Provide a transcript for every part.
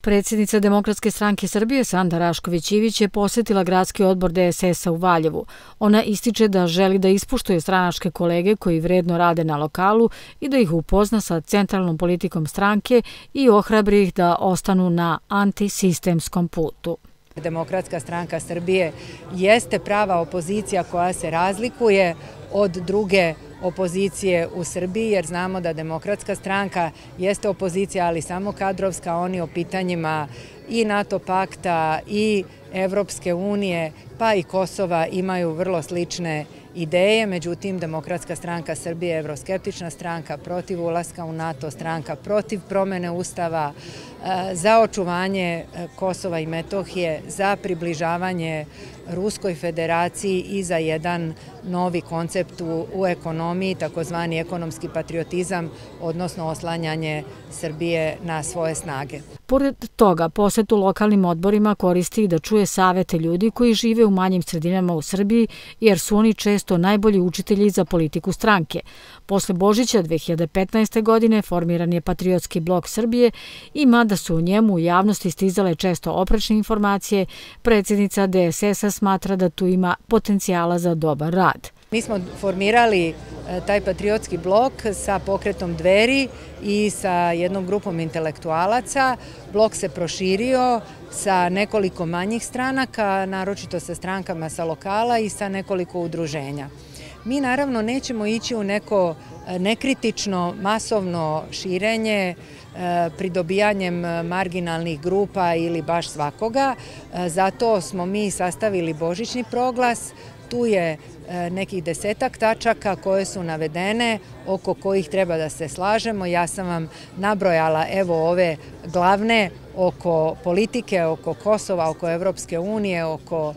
Predsjednica Demokratske stranke Srbije Sanda Rašković Ivić je posjetila gradski odbor DSS-a u Valjevu. Ona ističe da želi da ispoštuje stranačke kolege koji vredno rade na lokalu i da ih upozna sa centralnom politikom stranke i ohrabri ih da ostanu na antisistemskom putu. Demokratska stranka Srbije jeste prava opozicija koja se razlikuje od druge opozicije u Srbiji, jer znamo da Demokratska stranka jeste opozicija, ali samo kadrovska. Oni o pitanjima i NATO pakta i Evropske unije pa i Kosova imaju vrlo slične ideje. Međutim, Demokratska stranka Srbije je evroskeptična stranka, protiv ulaska u NATO, stranka protiv promene Ustava, za očuvanje Kosova i Metohije, za približavanje Ruskoj federaciji i za jedan novi koncept u ekonomiji, takozvani ekonomski patriotizam, odnosno oslanjanje Srbije na svoje snage. Pored toga, posjet u lokalnim odborima koristi i da čuje savete ljudi koji žive u manjim sredinama u Srbiji, jer su oni često najbolji učitelji za politiku stranke. Posle Božića 2015. godine formiran je Patriotski blok Srbije i mada su u njemu u javnosti stizale često oprečne informacije, predsjednica DSS-a smatra da tu ima potencijala za dobar rad. Mi smo formirali taj patriotski blok sa pokretom Dveri i sa jednom grupom intelektualaca. Blok se proširio sa nekoliko manjih stranaka, naročito sa strankama sa lokala i sa nekoliko udruženja. Mi naravno nećemo ići u neko nekritično, masovno širenje pridobijanjem marginalnih grupa ili baš svakoga. Zato smo mi sastavili božićni proglas. Tu je nekih 10-ak tačaka koje su navedene, oko kojih treba da se slažemo. Ja sam vam nabrojala evo ove glavne oko politike, oko Kosova, oko Evropske unije, oko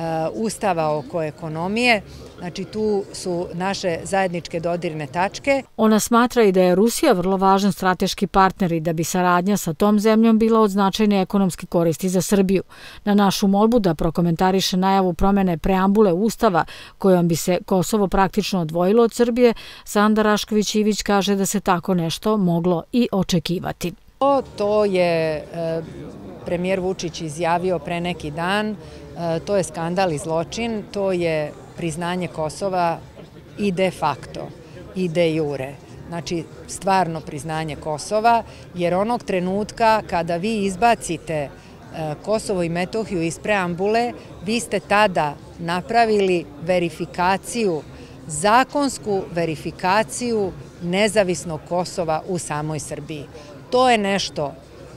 Ustava, oko ekonomije. Znači, tu su naše zajedničke dodirne tačke. Ona smatra i da je Rusija vrlo važan strateški partner i da bi saradnja sa tom zemljom bila od značajne ekonomske koristi za Srbiju. Na našu molbu da prokomentariše najavu promene preambule Ustava kojom bi se Kosovo praktično odvojilo od Srbije, Sanda Rašković Ivić kaže da se tako nešto moglo i očekivati. To je premijer Vučić izjavio pre neki dan. To je skandal i zločin, to je priznanje Kosova i de facto i de jure. Znači, stvarno priznanje Kosova, jer onog trenutka kada vi izbacite Kosovo i Metohiju iz preambule, vi ste tada napravili verifikaciju, zakonsku verifikaciju nezavisnog Kosova u samoj Srbiji. To je nešto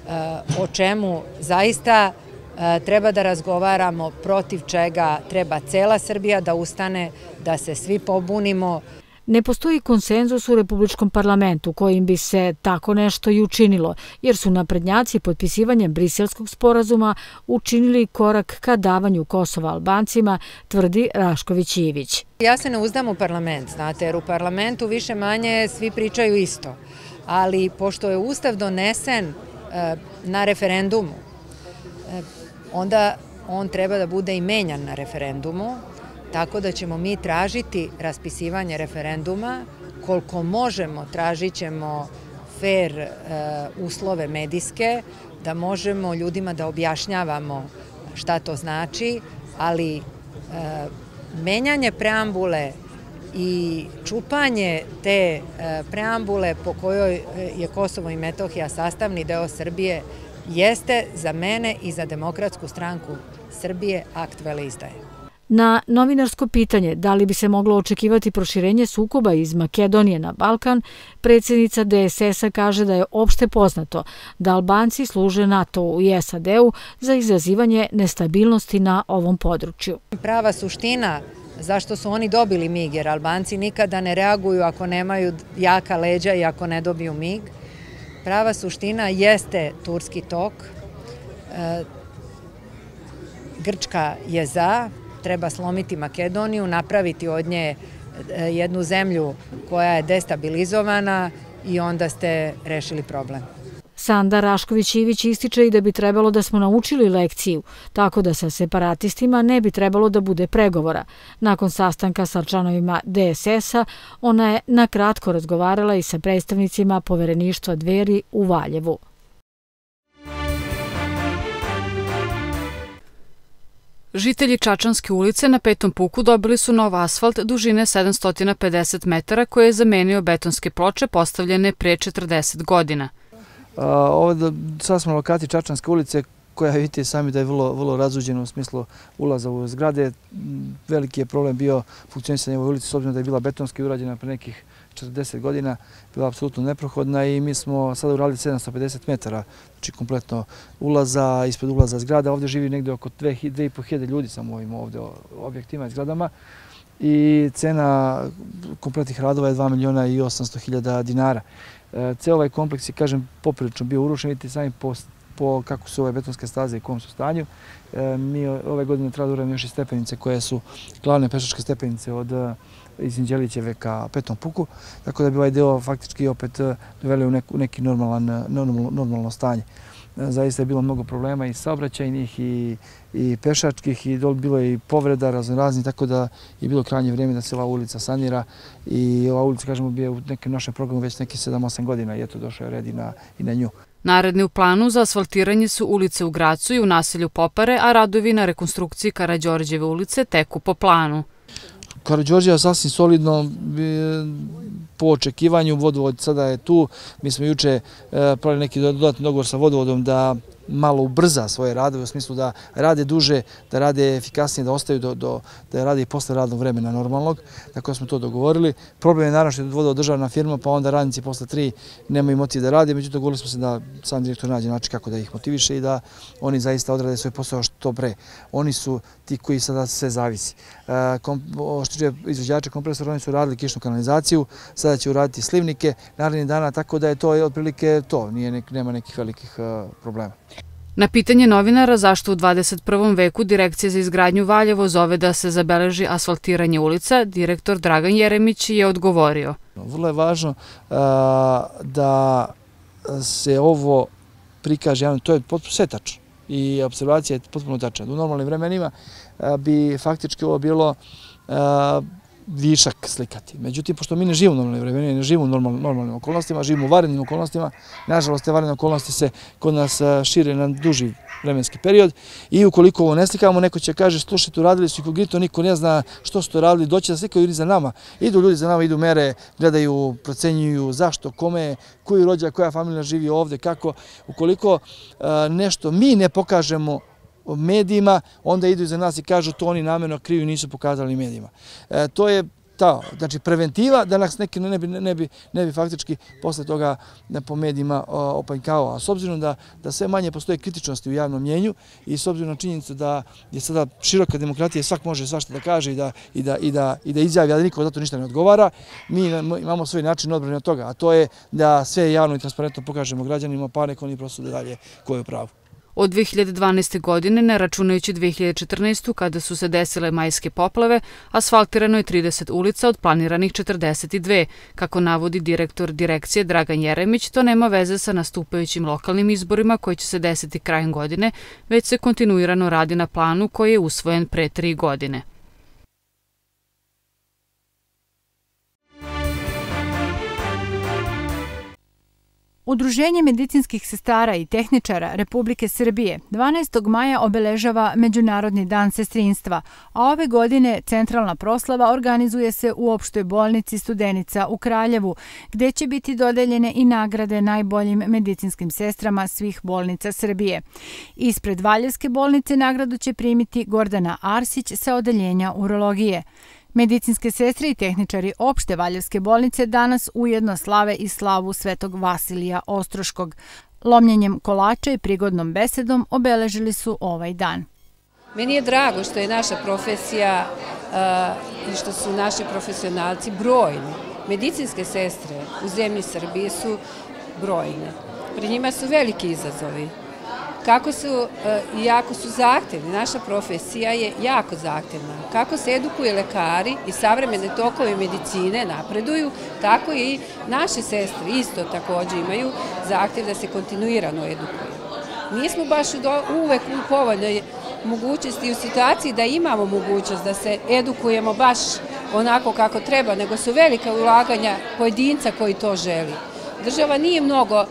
o čemu zaista treba da razgovaramo, protiv čega treba cela Srbija da ustane, da se svi pobunimo. Ne postoji konsenzus u Republičkom parlamentu kojim bi se tako nešto i učinilo, jer su naprednjaci potpisivanjem Briselskog sporazuma učinili korak ka davanju Kosova Albancima, tvrdi Rašković Ivić. Ja se ne uzdam u parlament, znate, jer u parlamentu više manje svi pričaju isto. Ali pošto je Ustav donesen na referendumu, onda on treba da bude i menjan na referendumu, tako da ćemo mi tražiti raspisivanje referenduma. Koliko možemo, tražit ćemo fair uslove medijske, da možemo ljudima da objašnjavamo šta to znači, ali menjanje preambule i čupanje te preambule po kojoj je Kosovo i Metohija sastavni deo Srbije jeste za mene i za Demokratsku stranku Srbije akt veleizdaje. Na novinarsko pitanje da li bi se moglo očekivati proširenje sukoba iz Makedonije na Balkan, predsjednica DSS-a kaže da je opšte poznato da Albanci služe NATO-u i SAD-u za izazivanje nestabilnosti na ovom području. Prava suština zašto su oni dobili mig, jer Albanci nikada ne reaguju ako nemaju jaka leđa i ako ne dobiju mig. Prava suština jeste Turski tok. Grčka je za, treba slomiti Makedoniju, napraviti od nje jednu zemlju koja je destabilizovana i onda ste rešili problem. Sanda Rašković Ivić ističe i da bi trebalo da smo naučili lekciju, tako da sa separatistima ne bi trebalo da bude pregovora. Nakon sastanka sa članovima DSS-a, ona je na kratko razgovarala i sa predstavnicima Povereništva Dveri u Valjevu. Žitelji Čačanske ulice na Petom puku dobili su nov asfalt dužine 750 metara koji je zamenio betonske ploče postavljene pre 40 godina. Sad smo na lokaciji Čačanske ulice koja vidite sami da je vrlo razuđena u smislu ulaza u zgrade. Veliki je problem bio funkcionisanje ove ulice s obzirom da je bila betonski urađena pre nekih 40 godina, bila apsolutno neprohodna i mi smo sada uradili 750 metara, znači kompletno ulaza, ispred ulaza zgrada. Ovdje živi negdje oko 2500 ljudi samo u ovim ovdje objektima i zgradama i cena kompletnih radova je 2.800.000 dinara. Ceo ovaj kompleks je, kažem, poprilično bio urušen, vidite sami po kako su ove betonske staze i u kom su stanju. Mi ove godine treba da uradimo još i stepenice koje su glavne pešačke stepenice iz Inđelićeve ka Petom puku, tako da bi ovaj deo faktički opet doveli u neki normalno stanje. Zaista je bilo mnogo problema i saobraćajnih i pešačkih i bilo je i povreda raznoraznih, tako da je bilo krajnje vrijeme da se ova ulica sanira i ova ulica, kažemo, bi je u nekom našem programu već neki 7-8 godina i eto došao je red i na nju. Naredni u planu za asfaltiranje su ulice u Gracu i u naselju Popare, a radovi na rekonstrukciji Karađorđeve ulice teku po planu. Karađorđeva sasvim solidno, po očekivanju, vodovod sada je tu. Mi smo juče pravili neki dodatni dogovor sa vodovodom da malo ubrza svoje radove, u smislu da rade duže, da rade efikasnije, da ostaju da rade i posle radnog vremena normalnog, tako da smo to dogovorili. Problem je naravno što je vodovod državna firma, pa onda radnici posle 3 nemaju motiv da rade, međutim dogovorili smo se da sam direktor nađe način kako da ih motiviše i da oni zaista odrade svoj posao što pre. Oni su ti koji sada sve zavisi. Što tiče izvođača kompresora, oni su radili kišnu kanalizaciju, sada će uraditi slivnike narednih dana, tako da je to otprilike to, nema nekih velikih problema. Na pitanje novinara zašto u 21. veku Direkcija za izgradnju Valjevo zove da se zabeleži asfaltiranje ulica, direktor Dragan Jeremić je odgovorio. Vrlo je važno da se ovo prikaže javno, to je sve tačno i observacija je potpuno tačna. U normalnim vremenima bi faktički ovo bilo višak slikati. Međutim, pošto mi ne živimo u normalnim vremenima, ne živimo u normalnim okolnostima, živimo u varenim okolnostima, nažalost, te varene okolnosti se kod nas šire na duži vremenski period i ukoliko ovo ne slikamo, neko će kaže, slušajte, uradili su inkognito, niko ne zna što su to radili, doći da slikaju ljudi za nama. Idu ljudi za nama, idu mere, gledaju, procenjuju zašto, kome, koji rođak, koja familija živi ovde, kako. Ukoliko nešto mi ne pokažemo medijima, onda idu iza nas i kažu to oni namjerno kriju i nisu pokazali medijima. To je ta, znači preventiva da nas neki ne bi faktički posle toga po medijima opanjkao. A s obzirom da sve manje postoje kritičnosti u javnom mnjenju i s obzirom na činjenicu da je sada široka demokratija, svak može svašta da kaže i da izjavi, a da niko za to ništa ne odgovara, mi imamo svoj način odbrane od toga, a to je da sve javno i transparentno pokažemo građanima, pa neko oni prosto da dalje ko je u pravu. Od 2012. godine, ne računajući 2014. kada su se desile majske poplave, asfaltirano je 30 ulica od planiranih 42. Kako navodi direktor Direkcije Dragan Jeremić, to nema veze sa nastupajućim lokalnim izborima koji će se desiti krajem godine, već se kontinuirano radi na planu koji je usvojen pre 3 godine. Udruženje medicinskih sestara i tehničara Republike Srbije 12. maja obeležava Međunarodni dan sestrinstva, a ove godine centralna proslava organizuje se u opštoj bolnici Studenica u Kraljevu, gde će biti dodeljene i nagrade najboljim medicinskim sestrama svih bolnica Srbije. Ispred Valjevske bolnice nagradu će primiti Gordana Arsić sa odeljenja urologije. Medicinske sestre i tehničari opšte Valjevske bolnice danas ujedno slave i slavu Svetog Vasilija Ostroškog. Lomljenjem kolača i prigodnom besedom obeležili su ovaj dan. Meni je drago što je naša profesija i što su naši profesionalci brojni. Medicinske sestre u zemlji Srbije su brojne. Pred njima su veliki izazovi. Kako su, jako su zahtevni, naša profesija je jako zahtevna. Kako se edukuje lekari i savremene tokove medicine napreduju, tako i naše sestre isto također imaju zahtev da se kontinuirano edukuju. Nismo baš uvek u povoljnoj mogućnosti i u situaciji da imamo mogućnost da se edukujemo baš onako kako treba, nego su velika ulaganja pojedinca koji to želi. Država nije mnogo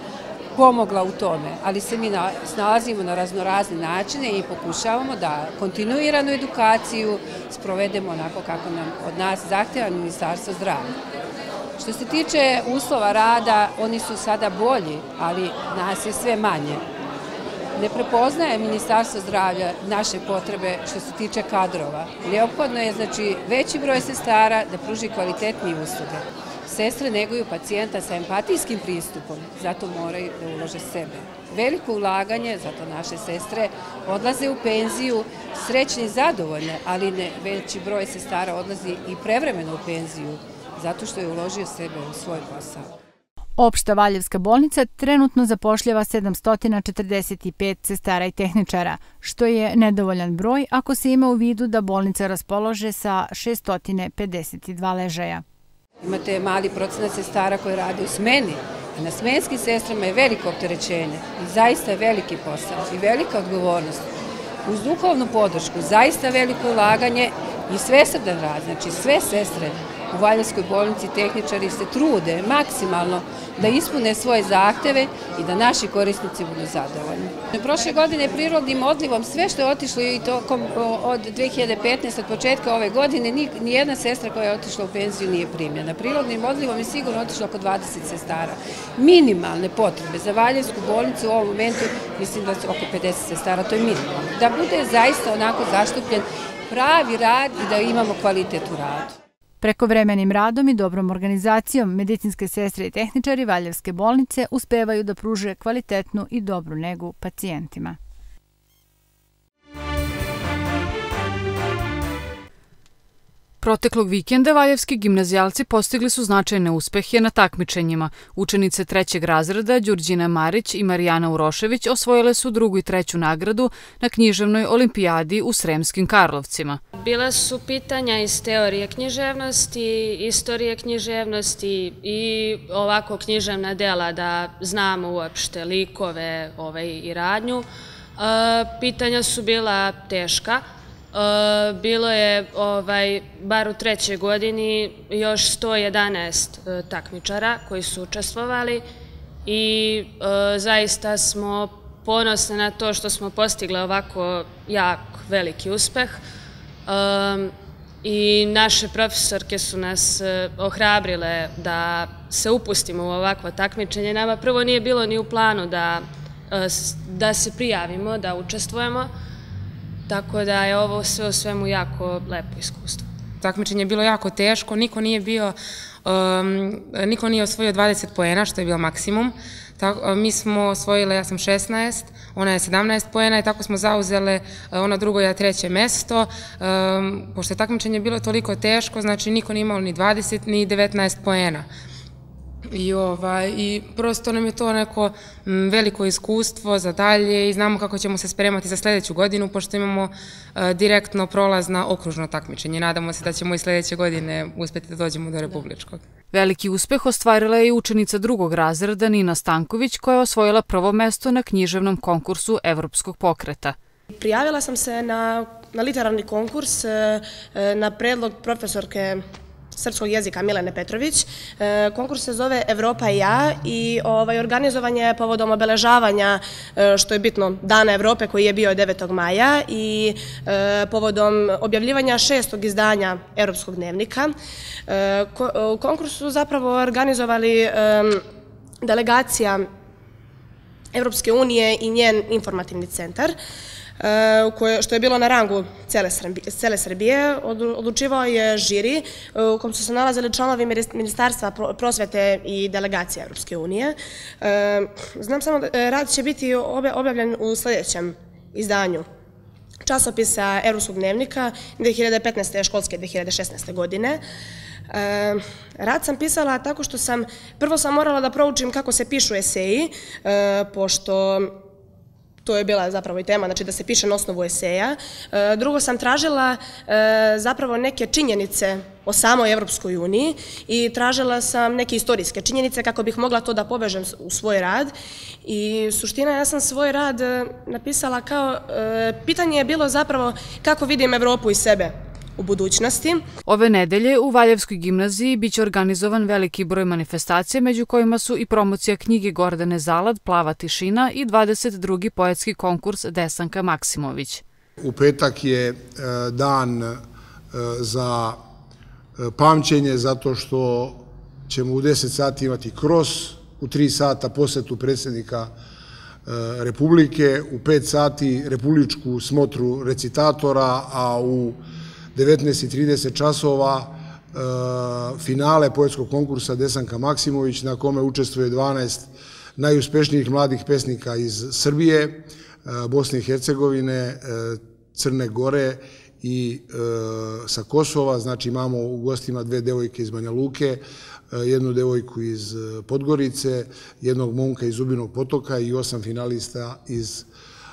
pomogla u tome, ali se mi snalazimo na raznorazne načine i pokušavamo da kontinuiranu edukaciju sprovedemo onako kako nam od nas zahteva Ministarstvo zdravlja. Što se tiče uslova rada, oni su sada bolji, ali nas je sve manje. Ne prepoznaje Ministarstvo zdravlja naše potrebe što se tiče kadrova. Neophodno je veći broj sestara da pruži kvalitetnije usluge. Sestre neguju pacijenta sa empatijskim pristupom, zato moraju da ulože sebe. Veliko ulaganje, zato naše sestre odlaze u penziju, srećni i zadovoljne, ali veći broj sestara odlazi i prevremeno u penziju, zato što je uložio sebe u svoj posao. Opšta Valjevska bolnica trenutno zapošljava 745 sestara i tehničara, što je nedovoljan broj ako se ima u vidu da bolnica raspolaže sa 652 ležaja. Imate mali procenat sestara koji rade u smeni, a na smenskim sestrama je veliko opterećenje i zaista je veliki posao i velika odgovornost. Uz duhovnu podršku, zaista veliko ulaganje i svesrdan rad, sve sestre u Valjevskoj bolnici tehničari se trude maksimalno da ispune svoje zahteve i da naši korisnici budu zadovoljni. Prošle godine prirodnim odlivom sve što je otišlo i tokom od 2015. od početka ove godine nijedna sestra koja je otišla u penziju nije primljena. Prirodnim odlivom je sigurno otišlo oko 20 sestara. Minimalne potrebe za Valjevsku bolnicu u ovom momentu mislim da su oko 50 sestara, to je minimalno. Da bude zaista onako zastupljen pravi rad i da imamo kvalitet u radu. Prekovremenim radom i dobrom organizacijom medicinske sestre i tehničari Valjevske bolnice uspevaju da pruže kvalitetnu i dobru negu pacijentima. Proteklog vikenda valjevski gimnazijalci postigli su značajne uspehe na takmičenjima. Učenice 3. razreda Đurđina Marić i Marijana Urošević osvojile su 2. i 3. nagradu na književnoj olimpijadi u Sremskim Karlovcima. Bila su pitanja iz teorije književnosti, istorije književnosti i ovako književna dela da znamo uopšte likove i radnju. Pitanja su bila teška. Bilo je, bar u 3. godini, još 111 takmičara koji su učestvovali i zaista smo ponosni na to što smo postigli ovako jak veliki uspeh i naše profesorke su nas ohrabrile da se upustimo u ovakvo takmičenje. Nama prvo nije bilo ni u planu da se prijavimo, da učestvujemo. Tako da je ovo sve u svemu jako lepo iskustvo. Takmičenje je bilo jako teško, niko nije osvojio 20 poena, što je bio maksimum. Mi smo osvojile, ja sam 16, ona je 17 poena i tako smo zauzele ona drugo i 3. mesto. Pošto je takmičenje bilo toliko teško, znači niko nije imao ni 20 ni 19 poena. I prosto nam je to neko veliko iskustvo za dalje i znamo kako ćemo se spremati za sledeću godinu, pošto imamo direktno prolaz na okružno takmičenje. Nadamo se da ćemo i sledeće godine uspeti da dođemo do republičkog. Veliki uspeh ostvarila je i učenica 2. razreda Nina Stanković, koja je osvojila 1. mesto na književnom konkursu Evropskog pokreta. Prijavila sam se na literarni konkurs na predlog profesorke srpskog jezika Milene Petrović. Konkurs se zove Evropa i ja i organizovan je povodom obeležavanja, što je bitno, Dana Evrope koji je bio 9. maja i povodom objavljivanja 6. izdanja Evropskog dnevnika. U konkursu su zapravo organizovali delegacija Evropske unije i njen informativni centar, što je bilo na rangu cele Srbije. Odlučivao je žiri u kom su se nalazili članovi Ministarstva prosvete i delegacije Evropske unije. Znam samo da rad će biti objavljen u sledećem izdanju časopisa Evropskog dnevnika 2015. školske 2016. godine. Rad sam pisala tako što prvo sam morala da proučim kako se pišu eseji, pošto to je bila zapravo i tema, znači da se piše na osnovu eseja. Drugo sam tražila zapravo neke činjenice o samoj Evropskoj uniji i tražila sam neke istorijske činjenice kako bih mogla to da povežem u svoj rad. I suština, ja sam svoj rad napisala kao, pitanje je bilo zapravo kako vidim Evropu i sebe u budućnosti. Ove nedelje u Valjevskoj gimnaziji biće organizovan veliki broj manifestacija, među kojima su i promocija knjige Gordane Zalad Plava tišina i 22. poetski konkurs Desanka Maksimović. U petak je dan za pamćenje zato što ćemo u 10 sati imati kros, u 3 sata posetu predsjednika Republike, u 5 sati republičku smotru recitatora, a u 19:30 časova finale poetskog konkursa Desanka Maksimović, na kome učestvuje 12 najuspešnijih mladih pesnika iz Srbije, Bosne i Hercegovine, Crne Gore i sa Kosova. Znači imamo u gostima 2 devojke iz Banja Luke, jednu devojku iz Podgorice, jednog momka iz Zubinog Potoka i 8 finalista iz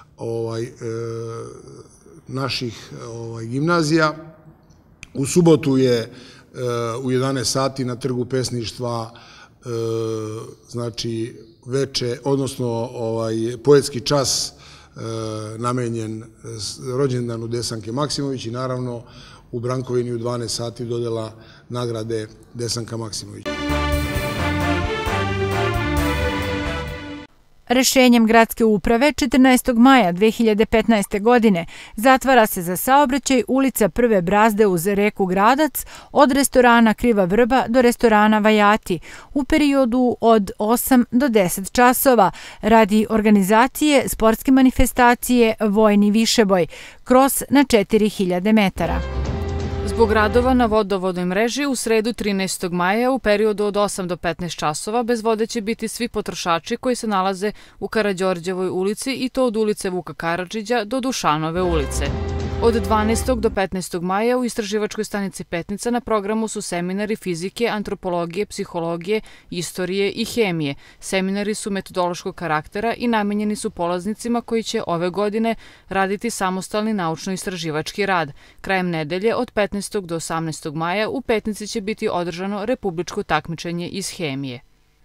naših gimnazija. U subotu je u 11 sati na Trgu pesništva znači veče, odnosno poetski čas namenjen rođendanu Desanke Maksimović i naravno u Brankovini u 12 sati dodela nagrade Desanka Maksimović. Rešenjem gradske uprave 14. maja 2015. godine zatvara se za saobraćaj ulica Prve Brazde uz reku Gradac od restorana Kriva Vrba do restorana Vajati u periodu od 8 do 10 časova radi organizacije sportske manifestacije Vojni višeboj, kros na 4000 metara. Zbog radova na vodovodnoj mreži u sredu 13. maja u periodu od 8 do 15 časova bez vode će biti svi potrošači koji se nalaze u Karađorđevoj ulici i to od ulice Vuka Karadžića do Dušanove ulice. Od 12. do 15. maja u istraživačkoj stanici Petnica na programu su seminari fizike, antropologije, psihologije, istorije i hemije. Seminari su metodološkog karaktera i namenjeni su polaznicima koji će ove godine raditi samostalni naučno-istraživački rad. Krajem nedelje od 15. do 18. maja u Petnici će biti održano republičko takmičenje iz hemije.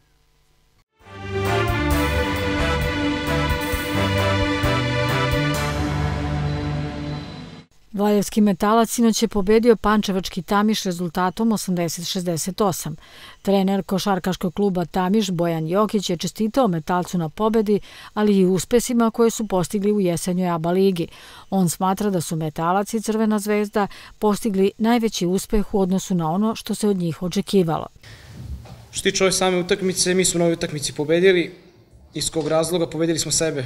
Valjevski Metalac sinoć je pobedio Pančevački Tamiš rezultatom 80-68. Trener košarkaškog kluba Tamiš Bojan Jokić je čestitao Metalcu na pobedi, ali i uspesima koje su postigli u jesenjoj ABA ligi. On smatra da su Metalac i Crvena zvezda postigli najveći uspeh u odnosu na ono što se od njih očekivalo. Što se tiče ove same utakmice, mi smo na ovoj utakmici pobedili. Iz kog razloga? Pobedili smo sebe.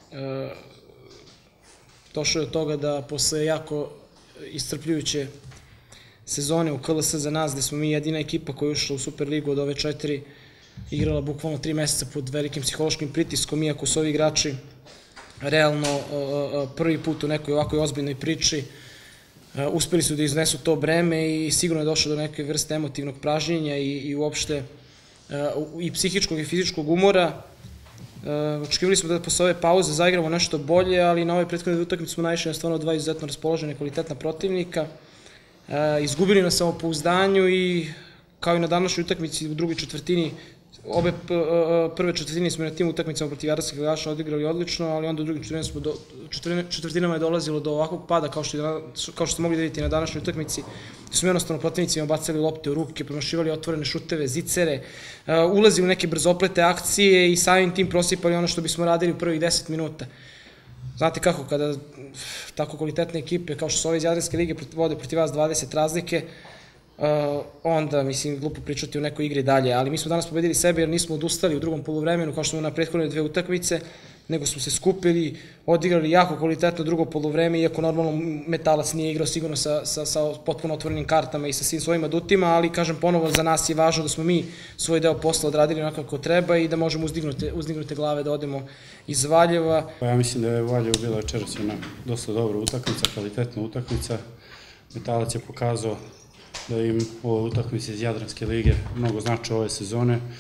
Došlo je od toga da posle jako iscrpljujuće sezone u KLS za nas, gde smo mi jedina ekipa koja je ušla u Superligu od ove 4, igrala bukvalno 3 meseca pod velikim psihološkim pritiskom, iako su ovi igrači realno prvi put u nekoj ovakoj ozbiljnoj priči, uspeli su da iznesu to breme i sigurno je došlo do neke vrste emotivnog pražnjenja i uopšte i psihičkog i fizičkog umora. Očekivali smo da posle ove pauze zaigramo nešto bolje, ali na ove prethodne utakmice smo naišli na stvarno 2 izuzetno raspoložene kvalitetna protivnika. Izgubili na samopouzdanju i kao i na današnjoj utakmici u drugoj četvrtini, obe prve četvrtine smo na tim utakmicama protiv Jadarskih ligaša odigrali odlično, ali onda u drugim četvrtinama je dolazilo do ovakvog pada kao što ste mogli da vidite na današnjoj utakmici. Smo jednostavno protivnicima bacali lopte u ruke, promašivali otvorene šuteve, zicere, ulazili u neke brzoplete akcije i samim tim prosipali ono što bismo radili u prvih 10 minuta. Znate kako, kada tako kvalitetne ekipe kao što su ove iz Jadranske lige vode protiv vas 20 razlike, onda, mislim, glupo pričati o nekoj igri dalje, ali mi smo danas pobedili sebe jer nismo odustali u drugom poluvremenu kao što smo na prethodne 2 utakmice, nego smo se skupili, odigrali jako kvalitetno drugo poluvreme, iako normalno Metalac nije igrao sigurno sa potpuno otvorenim kartama i sa svim svojim adutima, ali kažem ponovo, za nas je važno da smo mi svoj deo posla odradili onako kako treba i da možemo uzdignute glave da odemo iz Valjeva. Ja mislim da je Valjevo bila večeras jedna dosta dobra utakmica, kvalitetna utakmica. Metalac je pokazao da im ove utakmice iz Jadranske lige mnogo znače ove sezone.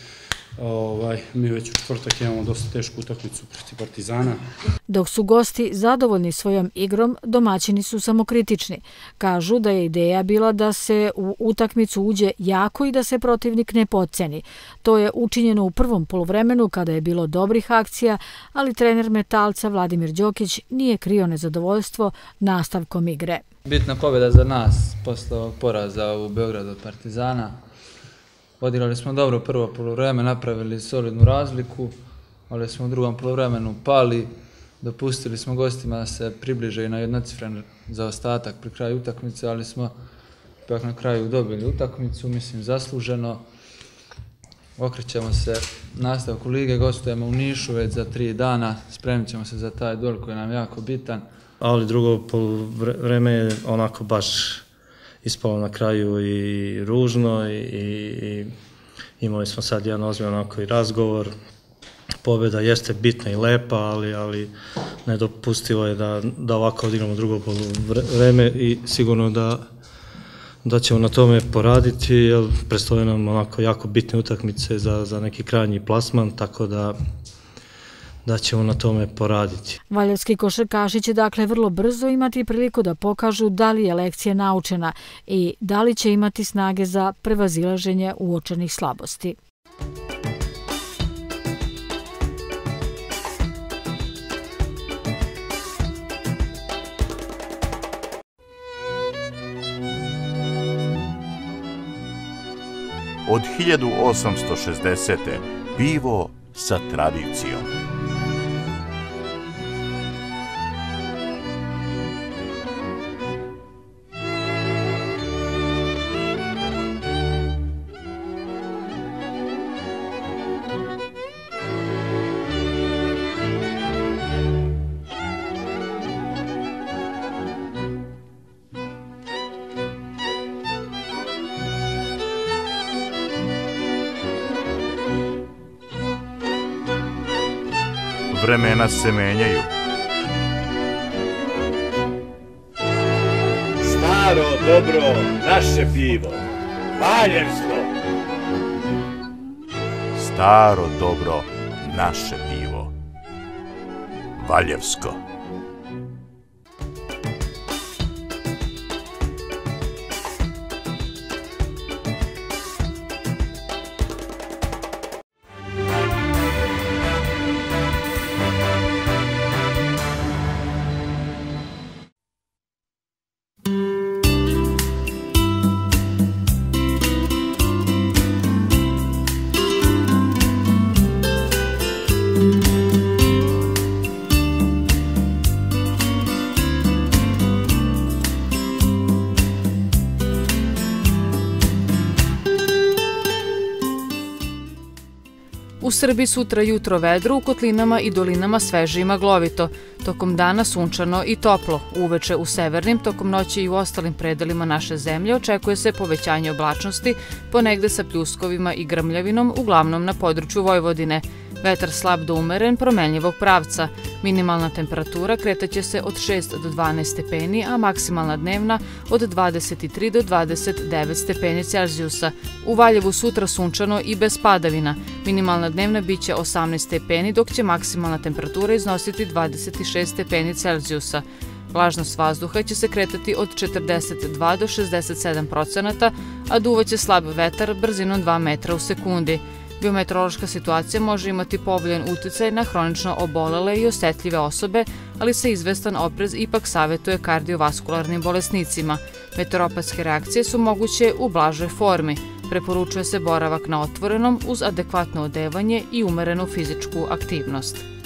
Mi već u četvrtak imamo dosta tešku utakmicu protiv Partizana. Dok su gosti zadovoljni svojom igrom, domaćini su samokritični. Kažu da je ideja bila da se u utakmicu uđe jako i da se protivnik ne potceni. To je učinjeno u prvom poluvremenu kada je bilo dobrih akcija, ali trener Metalca Vladimir Đokić nije krio nezadovoljstvo nastavkom igre. Bitna pobjeda za nas posle ovog poraza u Beogradu od Partizana. Odigrali smo dobro prvo poluvreme, napravili solidnu razliku, ali smo u drugom poluvremenu pali, dopustili smo gostima da se približe i na jednocifren zaostatak pri kraju utakmice, ali smo ipak na kraju dobili utakmicu, mislim zasluženo. Okrećemo se nastavku lige, gostujemo u Nišu već za 3 dana, spremit ćemo se za taj duel koji nam je jako bitan. Ali drugo poluvreme je onako baš ispalo na kraju i ružno i imali smo sad jedan ozbiljan onako i razgovor. Pobjeda jeste bitna i lepa, ali nedopustivo je da ovako odigramo drugo poluvreme i sigurno da ćemo na tome poraditi, jer predstavljaju nam onako jako bitne utakmice za neki krajnji plasman, tako da ćemo na tome poraditi. Valjevski košarkaši će dakle vrlo brzo imati priliku da pokažu da li je lekcija naučena i da li će imati snage za prevazilaženje uočenih slabosti. Od 1860. pivo sa tradicijom. Vremena se menjaju. Staro, dobro, naše pivo. Valjevsko. Staro, dobro, naše pivo. Valjevsko. U Srbiji sutra jutro vedro, u kotlinama i dolinama sveže i maglovito. Tokom dana sunčano i toplo. Uveče u severnim, tokom noći i u ostalim predelima naše zemlje očekuje se povećanje oblačnosti, ponegde sa pljuskovima i grmljavinom, uglavnom na području Vojvodine. Vetar slab do umeren, promenljivog pravca. Minimalna temperatura kretaće se od 6 do 12 stepeni, a maksimalna dnevna od 23 do 29 stepeni Celzijusa. U Valjevu sutra sunčano i bez padavina. Minimalna dnevna biće 18 stepeni, dok će maksimalna temperatura iznositi 26 stepeni Celzijusa. Vlažnost vazduha će se kretati od 42 do 67%, a duvaće slab vetar brzinom 2 metra u sekundi. Biometeorološka situacija može imati povoljan uticaj na hronično obolele i osetljive osobe, ali se izvestan oprez ipak savjetuje kardiovaskularnim bolesnicima. Meteoropatske reakcije su moguće u blažoj formi. Preporučuje se boravak na otvorenom uz adekvatno odevanje i umerenu fizičku aktivnost.